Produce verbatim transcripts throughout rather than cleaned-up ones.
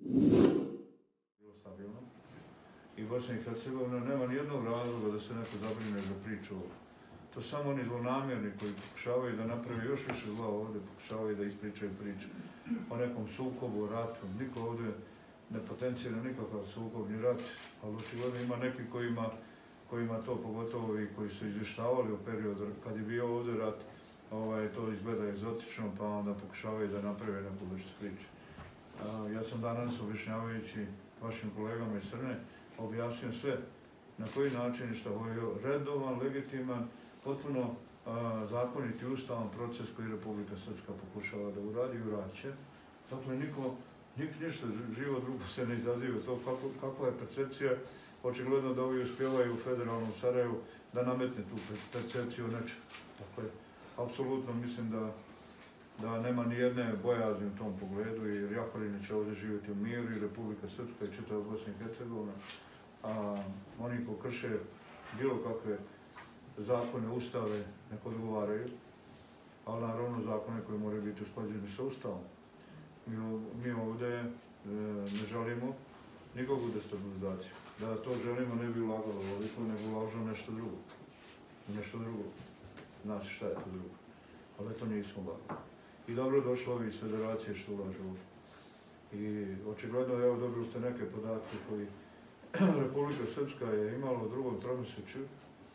stabilno. I Bosna i Hercegovina nema nijednog razloga da se neko zabrine za priču ovdje. To samo oni zlonamjerni koji pokušavaju da naprave još više zla ovdje, pokušavaju da ispričaju priče o nekom sukobu, o ratu. Niko ovdje ne potencijira nikakav sukob ni rat, ali očigledno ima neki kojima, kojima to, pogotovo i koji su izvještavali o periodu kad je bio ovdje rat, ovaj, to izgleda egzotično, pa onda pokušavaju da naprave neku vrstu priče. Ja sam danas, objašnjavajući vašim kolegama iz Crne, objasnio sve na koji način šta je redovan, legitiman, potpuno a, zakoniti ustavan proces koji Republika Srpska pokušava da uradi i uraće. Dakle, niko, nik ništa živo drugo se ne izaziva. To kako, kakva je percepcija, očigledno da ovi uspjevaju u federalnom Sarajevu da nametne tu percepciju nečega. Dakle, apsolutno mislim da da nema ni jedne bojazni u tom pogledu i Jahorini će ovdje živjeti u miru i Republika Srpska i čitava Bosna i Hercegovina. A oni ko krše bilo kakve zakone, ustave, nek odgovaraju, ali naravno zakone koji moraju biti usklađeni sa ustavom. Mi, mi ovdje e, ne želimo nikakvu destabilizaciju. Da to želimo ne bi ulagalo ovoliko, nego ulažemo nešto drugo. Nešto drugo. Znači šta je to drugo. Ali to nismo bavili. I dobro došlo ovi iz federacije što ulažu ovdje. I očigledno, evo, dobili ste neke podatke koji Republika Srpska je imala u drugom tromjesečju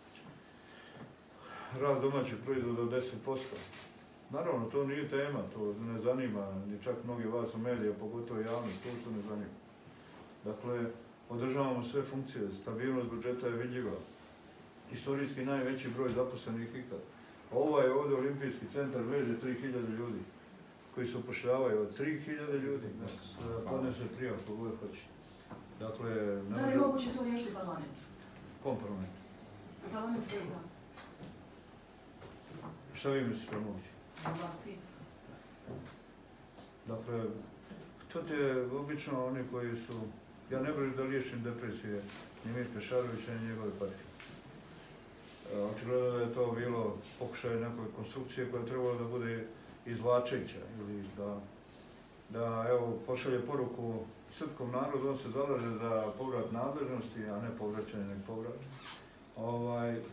rast domaćeg proizvoda od deset posto. Naravno, to nije tema, to ne zanima, ni čak mnogi vas u medija, pogotovo javnost, to što ne zanima. Dakle, održavamo sve funkcije, stabilnost budžeta je vidljiva. Historijski najveći broj zaposlenih ikad. Ovaj ovdje olimpijski centar veže tri hiljade ljudi koji se upošljavaju od tri hiljade ljudi. Podnese prijav ko god hoće. Dakle, da li je moguće to riješiti u parlamentu? Kom parlamentu? U parlamentu je da. Šta vi mislite da moguće? Vas pita. Dakle, to je obično oni koji su... Ja ne bih da liječim depresije ni Mirka Šarovića, ni njegove partije. Očigledno da je to bilo pokušaj nekoj konstrukcije koja je trebala da bude izvlačeća ili da, da evo, pošalje poruku srpskom narodu, on se zalaže za povrat nadležnosti, a ne povraćanje, nek povrat. Ovaj, e,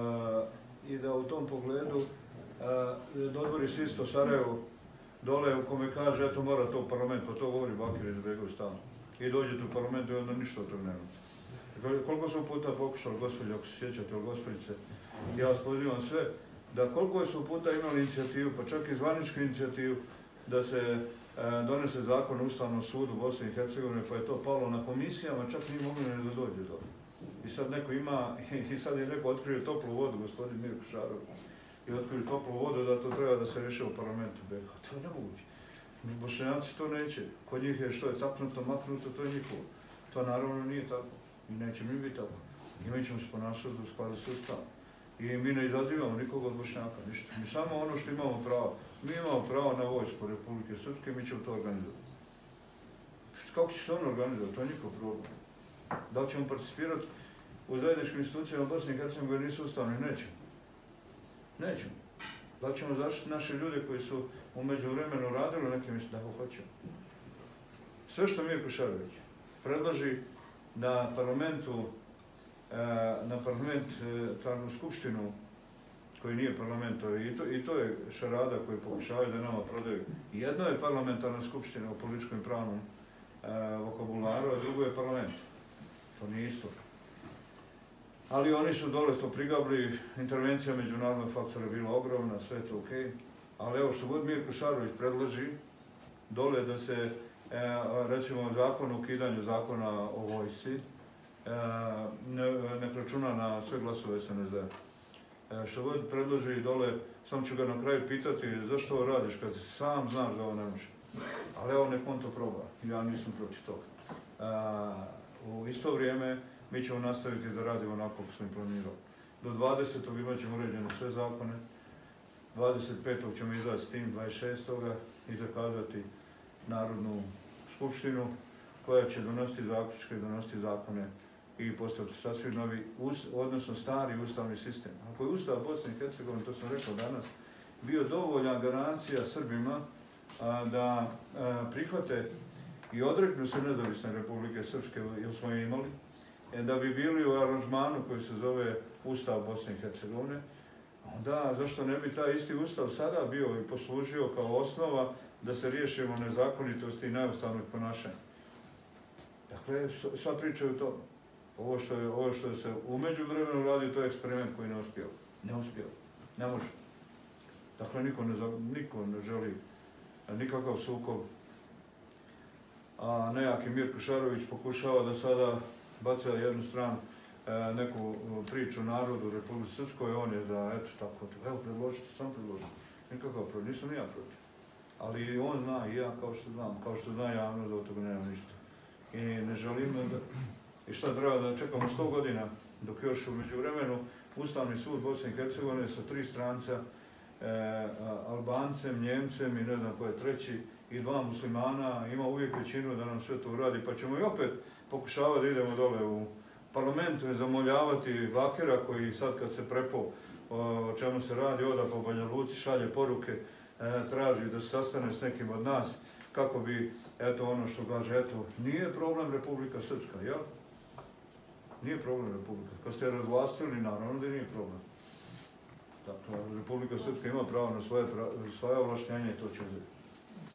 I da u tom pogledu e, dodvori se isto Sarajevo dole u kome kaže, eto mora to u parlament, pa to govori Bakir Izetbegović stalno. I dođete u parlament i onda ništa od toga nema. Koliko smo puta pokušali, gospođe, ako se sjećate, ili gospođice, ja vas pozivam sve, da koliko smo puta imali inicijativu, pa čak i zvaničku inicijativu, da se e, donese zakon o Ustavnom sudu Bosne i Hercegovine, pa je to palo na komisijama, čak nije mogli ne da dođe do. I sad neko ima, i sad je neko otkrio toplu vodu, gospodin Mirko Šarović, i otkrio toplu vodu da to treba da se reše u parlamentu B iH. To je nemoguće. Bošnjaci to neće. Kod njih je što je taknuto, maknuto, to je njihovo. To naravno nije tako. I neće mi biti tako. I mi ćemo se ponašati u skladu s Ustavom. I mi ne izazivamo nikoga od Bošnjaka, ništa. Mi samo ono što imamo pravo. Mi imamo pravo na vojsku Republike Srpske i mi ćemo to organizovati. Kako će se ono organizovati? To je njihov problem. Da li ćemo participirati u zajedničkim institucijama Bosne i Hercegovine koje nisu ustavne? Nećemo. Nećemo. Da li ćemo zaštiti naše ljude koji su u međuvremenu radili neke misli? Da, hoćemo. Sve što Mirko Šarović predloži na parlamentu, na parlament, na skupštinu, koji nije parlament, i to, i to je šarada koju pokušavaju da nama prodaju. Jedno je parlamentarna skupština u političkom i pravnom vokabularu, a drugo je parlament. To nije isto. Ali oni su dole to prigabli, intervencija međunarodnog faktora je bila ogromna, sve je to okej. Ali evo što god Mirko Šarović predloži, dole da se, recimo, zakon o ukidanju zakona o vojsci, ne računa na sve glasove S N S D. Što god predloži dole, samo ću ga na kraju pitati zašto ovo radiš kad sam znaš da ovo ne može. Ali evo nek on to proba, ja nisam protiv toga. U isto vrijeme mi ćemo nastaviti da radimo onako kako smo im planirali. Do dvadesetog imat ćemo uređene sve zakone, dvadeset petog ćemo izaći s tim, dvadeset šestog i zakazati Narodnu skupštinu koja će donositi zaključke, donositi zakone i postaviti sasvim novi, odnosno stari ustavni sistem. Ako je Ustav Bosne i Hercegovine, to sam rekao danas, bio dovoljna garancija Srbima da prihvate i odreknu se nezavisne Republike Srpske, jer smo je imali, da bi bili u aranžmanu koji se zove Ustav Bosne i Hercegovine, onda zašto ne bi taj isti Ustav sada bio i poslužio kao osnova da se riješimo nezakonitosti i neustavnog ponašanja. Dakle, sva priča je u tome. Ovo što, je, ovo što se u međuvremenu radi, to je eksperiment koji ne uspio. Ne uspio. Ne može. Dakle, niko ne, niko ne želi nikakav sukob. A nejaki Mirko Šarović pokušava da sada baca jednu stranu e, neku priču narodu u Republici Srpskoj, on je za, eto tako, evo predložite, sam predložite. Nikakav protiv, nisam ni ja protiv. Ali on zna i ja kao što znam, kao što zna javno da od toga nema ništa. I ne želim da... I šta treba da čekamo sto godina, dok još u međuvremenu Ustavni sud Bosne i Hercegovine sa tri stranca, e, Albancem, Njemcem i ne znam ko je treći, i dva muslimana, ima uvijek većinu da nam sve to uradi, pa ćemo i opet pokušavati da idemo dole u parlament, zamoljavati Bakira koji sad kad se prepo o čemu se radi, oda po Banja Luci, šalje poruke, e, traži da se sastane s nekim od nas, kako bi, eto ono što kaže, eto, nije problem Republika Srpska, jel? Nije problem Republika. Kad ste je razvlastili, naravno da nije problem. Dakle, Republika Srpska ima pravo na svoje, svoje ovlaštenje i to će uzeti.